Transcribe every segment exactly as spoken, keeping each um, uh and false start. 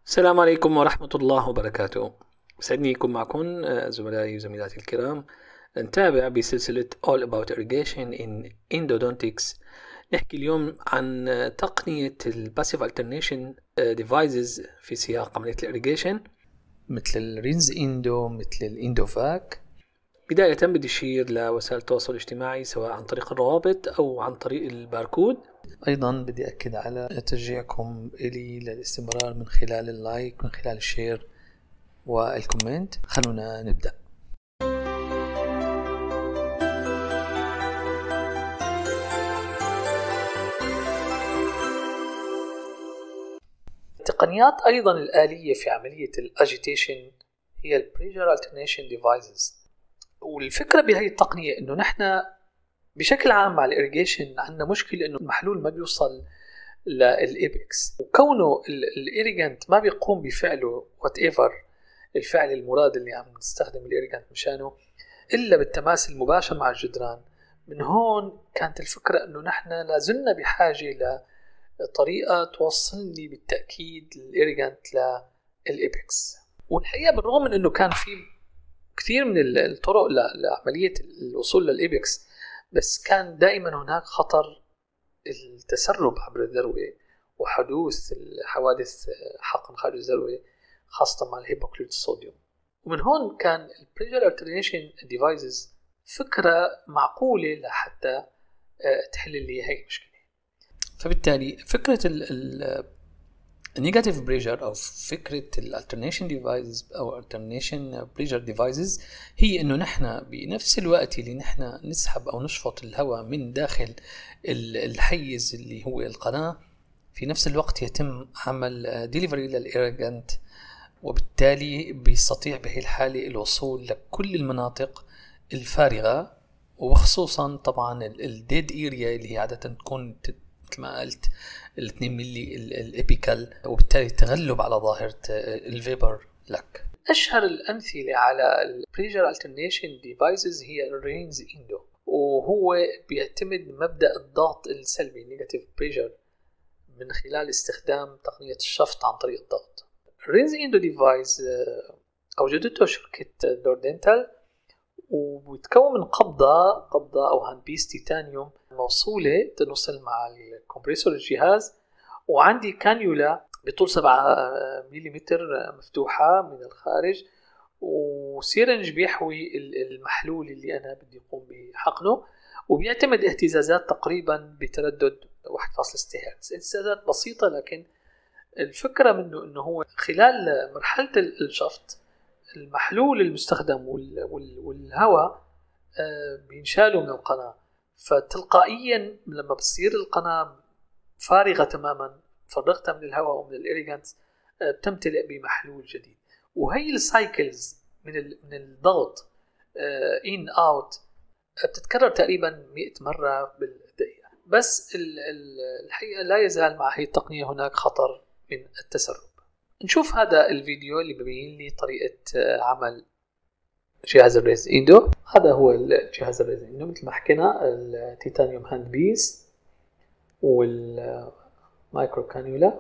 السلام عليكم ورحمة الله وبركاته. سعدني يكون معكم زملائي وزميلاتي الكرام. نتابع بسلسلة All About Irrigation in Endodontics. نحكي اليوم عن تقنية ال Passive Alternation Devices في سياق عملية الإريجيشن مثل الرينز إندو، مثل الإندوفاك. بداية بدي أشير لوسائل التواصل الاجتماعي سواء عن طريق الروابط أو عن طريق الباركود. أيضا بدي أكد على تشجيعكم إلي للاستمرار من خلال اللايك، من خلال الشير والكومنت. خلونا نبدأ. التقنيات أيضا الآلية في عملية الأجيتيشن هي ال Pressure Alternation Devices. والفكرة بهاي التقنية إنه نحن بشكل عام مع الإريجيشن عندنا مشكلة إنه المحلول ما بيوصل للإيبكس، وكونه الإيريجنت ما بيقوم بفعله whatever الفعل المراد اللي عم نستخدم الإيريجنت مشانه إلا بالتماس المباشر مع الجدران. من هون كانت الفكرة إنه نحن لازلنا بحاجة لطريقة توصل لي بالتأكيد الإيريجنت للإيبكس. والحقيقة بالرغم من إنه كان في كثير من الطرق لعملية الوصول للإيبكس، بس كان دائما هناك خطر التسرب عبر الذروة وحدوث حوادث حقن خارج الذروة خاصة مع الهيبوكلوريت الصوديوم. ومن هون كان ال Pressure Alternation Devices فكرة معقولة لحتى تحل لي هاي المشكلة. فبالتالي فكرة ال Negative Pressure أو فكرة ال Alternation Devices أو Alternation Pressure Devices هي إنه نحن بنفس الوقت اللي نحن نسحب أو نشفط الهواء من داخل الحيز اللي هو القناة، في نفس الوقت يتم عمل Delivery للإيريجنت، وبالتالي بيستطيع بهي الحالة الوصول لكل المناطق الفارغة، وخصوصا طبعا ال Dead Area اللي هي عادة تكون مثل ما قلت الاثنين ملي الابيكال، وبالتالي التغلب على ظاهرة الفيبر لك. أشهر الأمثلة على ال Pressure Alternation Devices هي الرينز إندو، وهو بيعتمد مبدأ الضغط السلبي Negative Pressure من خلال استخدام تقنية الشفط عن طريق الضغط. الرينز إندو ديفايس أوجدته شركة دوردنتال، وبتكون من قبضة قبضة أو هاندبيس تيتانيوم موصولة تنوصل مع الكمبريسور الجهاز، وعندي كانيولا بطول سبعة مليمتر مفتوحة من الخارج، وسيرنج بيحوي المحلول اللي أنا بدي أقوم بحقنه، وبيعتمد اهتزازات تقريبا بتردد واحد فاصلة ستة هرتز. اهتزازات بسيطة، لكن الفكرة منه أنه هو خلال مرحلة الشفط المحلول المستخدم والهواء بينشالوا من القناة، فتلقائيا لما بتصير القناة فارغة تماما فرغتها من الهواء ومن الإيريجنت بتمتلئ بمحلول جديد. وهي السايكلز من من الضغط إن أوت بتتكرر تقريبا مئة مرة بالدقيقة. بس الحقيقة لا يزال مع هي التقنية هناك خطر من التسرب. نشوف هذا الفيديو اللي ببين لي طريقة عمل جهاز الريز إندو. هذا هو الجهاز الريز إندو مثل ما حكينا، التيتانيوم هاند بيس والمايكرو كانيولا،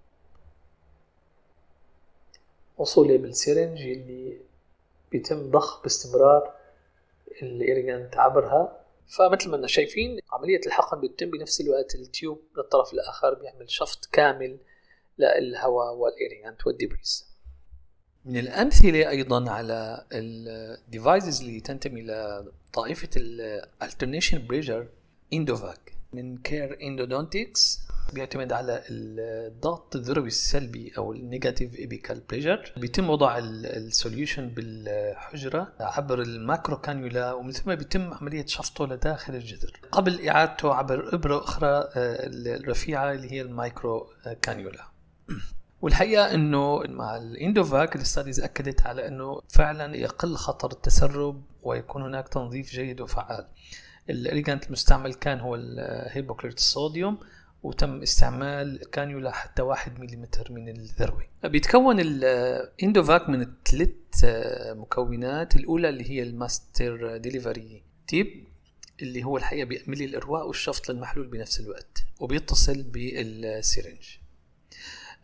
وصولي بالسيرنج اللي بيتم ضخ باستمرار الإيريجنت عبرها. فمثل ما شايفين عملية الحقن بتتم بنفس الوقت التيوب من الطرف الآخر بيعمل شفط كامل للهواء والإيريجنت والديبريز. من الأمثلة أيضا على الديفايسز اللي تنتمي لطائفة ال Alternation Pressure إندوفاك من كير إندودونتكس، بيعتمد على الضغط الذروي السلبي أو النيجاتيف إبيكال بريشر. بيتم وضع السوليوشن بالحجرة عبر الماكرو كانيولا، ومن ثم بيتم عملية شفطه لداخل الجذر قبل إعادته عبر إبرة أخرى الرفيعة اللي هي المايكرو كانيولا. والحقيقة أنه مع الإندوفاك الاستاديز أكدت على أنه فعلا يقل خطر التسرب ويكون هناك تنظيف جيد وفعال. الإيريجنت المستعمل كان هو الهيبوكلوريت الصوديوم، وتم استعمال كانيولا حتى واحد مليمتر من الذروة. بيتكون الإندوفاك من ثلاث مكونات. الأولى اللي هي الماستر ديليفري تيب، اللي هو الحقيقة بيعمل الإرواء والشفط للمحلول بنفس الوقت، وبيتصل بالسيرنج.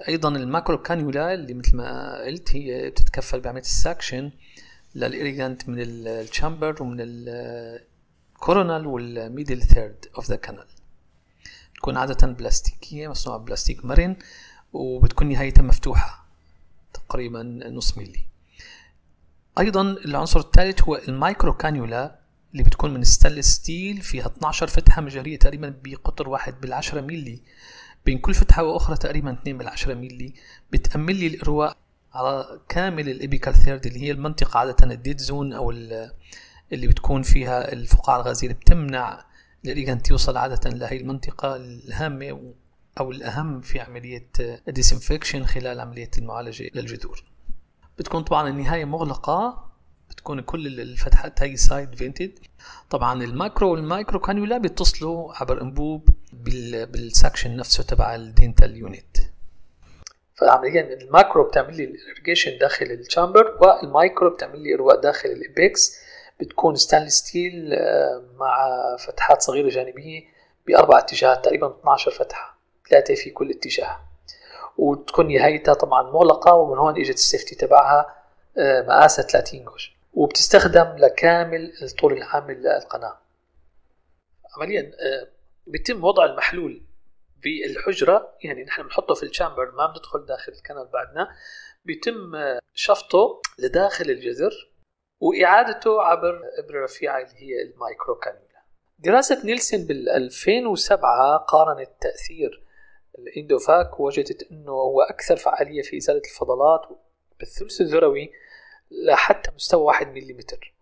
أيضا الماكرو كانيولا اللي مثل ما قلت هي بتتكفل بعملية الساكشن للإيريجانت من الشامبر ومن الكورونال والميدل ثيرد اوف ذا كانال. تكون عادة بلاستيكية مصنوعة بلاستيك مرن، وبتكون نهايتها مفتوحة تقريبا نص ميلي. أيضا العنصر الثالث هو المايكرو كانيولا اللي بتكون من ستانلس ستيل، فيها اثنتي عشرة فتحة مجارية تقريبا بقطر واحد بالعشرة ميلي، بين كل فتحة وأخرى تقريبا اثنين بالعشرة ميلي، بتأمن لي الإرواء على كامل الإبيكال ثيرد اللي هي المنطقة عادة الديد زون أو اللي بتكون فيها الفقاعة الغازية اللي بتمنع الإيريجانت يوصل عادة لهي المنطقة الهامة أو الأهم في عملية الديسنفكشن خلال عملية المعالجة للجذور. بتكون طبعا النهاية مغلقة، بتكون كل الفتحات هاي سايد فينتد. طبعا الماكرو والمايكرو كانيولا بيتصلوا عبر انبوب بالسكشن نفسه تبع الدينتال يونت. فعمليا الماكرو بتعمل لي الاريجيشن داخل الشامبر، والمايكرو بتعمل لي ارواء داخل الابيكس. بتكون ستانلس ستيل مع فتحات صغيرة جانبية بأربع اتجاهات، تقريبا اثنتي عشرة فتحة، ثلاثة في كل اتجاه، وتكون نهايتها طبعا مغلقة، ومن هون اجت السيفتي تبعها مقاسها ثلاثين جوج، وبتستخدم لكامل الطول العام للقناة. عمليا بيتم وضع المحلول بالحجرة، يعني نحن بنحطه في الشامبر، ما بندخل داخل الكنال بعدنا، بيتم شفطه لداخل الجذر وإعادته عبر إبرة رفيعة اللي هي المايكرو كانيولا. دراسة نيلسون بال ألفين وسبعة قارنت تأثير الاندوفاك، ووجدت أنه هو أكثر فعالية في إزالة الفضلات بالثلث الذروي لحتى مستوى واحد مليمتر،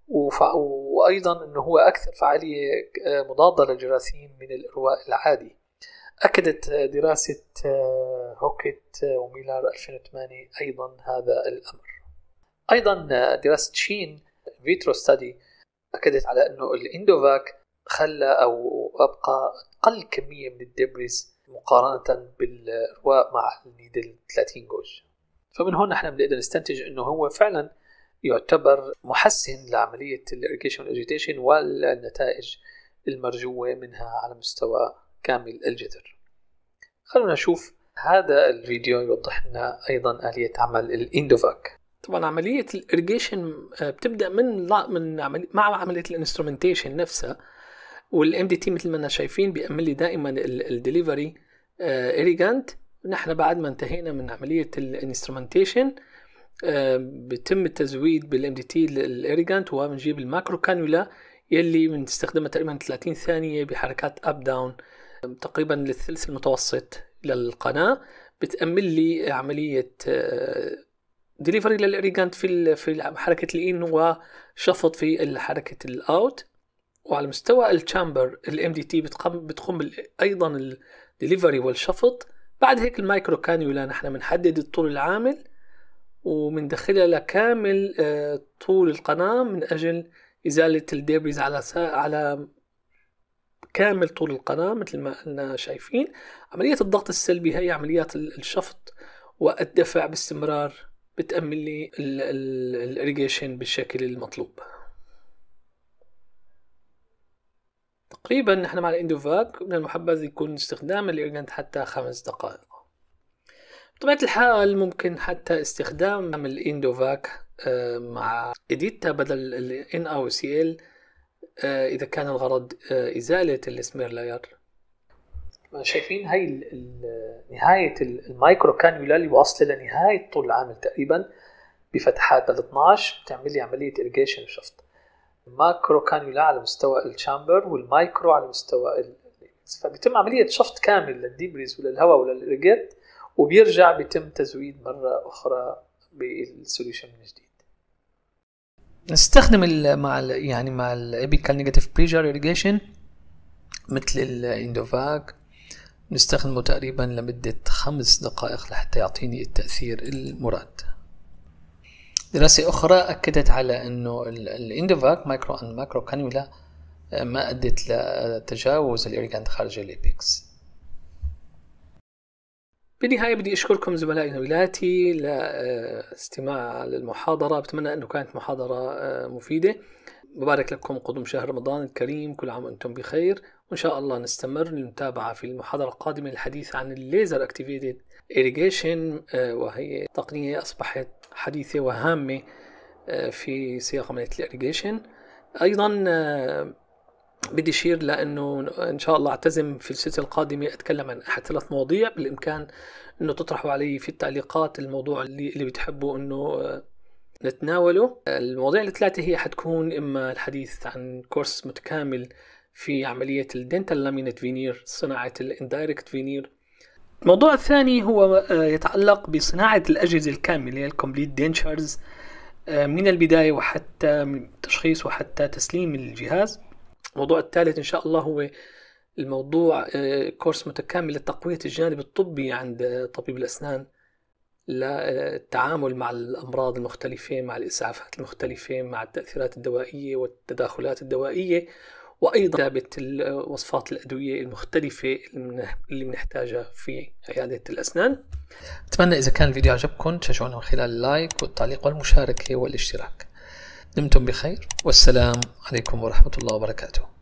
وأيضا أنه هو أكثر فعالية مضادة للجراثيم من الإرواء العادي. أكدت دراسة هوكيت وميلار ألفين وثمانية أيضا هذا الأمر. أيضا دراسة شين فيترو ستادي أكدت على أنه الاندوفاك خلى أو أبقى أقل كمية من الدبريز مقارنة بالإرواء مع النيدل ثلاثين جوج. فمن هون نحن بنقدر نستنتج أنه هو فعلا يعتبر محسن لعملية الإريجيشن والأجيتيشن والنتائج المرجوة منها على مستوى كامل الجذر. خلونا نشوف هذا الفيديو يوضح لنا أيضا آلية عمل الاندوفاك. طبعا عملية الإريجيشن بتبدأ من من عملية مع عملية الانسترومنتيشن نفسها، والام دي تي مثل ما شايفين بيأمن لي دائما الدليفري إيريجانت. نحن بعد ما انتهينا من عملية الانسترومنتيشن بيتم التزويد بالام دي تي للإيريجانت، وبنجيب الماكرو كانيولا يلي بنستخدمها تقريبا ثلاثين ثانية بحركات اب داون تقريبا للثلث المتوسط للقناة، بتأمن لي عملية ديليفري للإيريجانت في في حركة الإن وشفط في حركة الأوت. وعلى مستوى الشامبر الام دي تي بتقوم بتقوم أيضا الديليفري والشفط. بعد هيك المايكرو كانيولا نحن بنحدد الطول العامل ومندخلها لكامل طول القناة من أجل إزالة الدبريز على على كامل طول القناة. مثل ما أننا شايفين عملية الضغط السلبي هي عمليات الشفط والدفع باستمرار بتأمن لي الإريجيشن بالشكل المطلوب. تقريبا نحن مع الاندوفاك من المحبذ يكون استخدام الإيريجانت حتى خمس دقائق. بطبيعة الحال ممكن حتى استخدام الاندوفاك مع إديتا بدل ال إن أو سي إل إذا كان الغرض إزالة السمير لاير. شايفين هاي نهاية المايكرو كانيولا اللي واصلة لنهاية طول العامل تقريبا بفتحات بال اثناشر، بتعمل لي عملية إريجيشن وشفط. الماكرو كانيولا على مستوى الشامبر والمايكرو على مستوى ال... فبيتم عملية شفط كامل للديبريز وللهواء وللإريجيت، وبيرجع بيتم تزويد مرة أخرى بالسوليوشن من جديد. نستخدم ال مع ال يعني مع الابيكال نيجاتيف بريشر إريجيشن مثل الاندوفاك، نستخدمه تقريبا لمدة خمس دقائق لحتى يعطيني التأثير المراد. دراسة أخرى أكدت على أنه الاندوفاك مايكرو أند ماكرو كانيولا ما أدت لتجاوز الإيريجانت خارج الإبيكس. بالنهاية بدي أشكركم زملائي زميلاتي لاستماع للمحاضرة، بتمنى أنه كانت محاضرة مفيدة. مبارك لكم قدوم شهر رمضان الكريم، كل عام وأنتم بخير، وإن شاء الله نستمر للمتابعة في المحاضرة القادمة للحديث عن الليزر اكتيفيتد irrigation، وهي تقنية أصبحت حديثة وهامة في سياق عملية الإيريجيشن. أيضا بدي أشير لأنه إن شاء الله أعتزم في السلسلة القادمة أتكلم عن أحد ثلاث مواضيع بالإمكان أنه تطرحوا علي في التعليقات الموضوع اللي, اللي بتحبوا أنه نتناوله. المواضيع الثلاثة هي حتكون إما الحديث عن كورس متكامل في عملية الدنتال لامينت فينير، صناعة الاندايركت فينير. الموضوع الثاني هو يتعلق بصناعة الأجهزة الكاملة الكومبليت دينشرز من البداية وحتى تشخيص وحتى تسليم الجهاز. الموضوع الثالث إن شاء الله هو الموضوع كورس متكامل لتقوية الجانب الطبي عند طبيب الأسنان للتعامل مع الأمراض المختلفة، مع الإسعافات المختلفة، مع التأثيرات الدوائية والتداخلات الدوائية، وأيضا كتابة وصفات الأدوية المختلفة اللي بنحتاجها في عيادة الأسنان. أتمنى إذا كان الفيديو عجبكم تشجعونا من خلال اللايك والتعليق والمشاركة والاشتراك. دمتم بخير والسلام عليكم ورحمة الله وبركاته.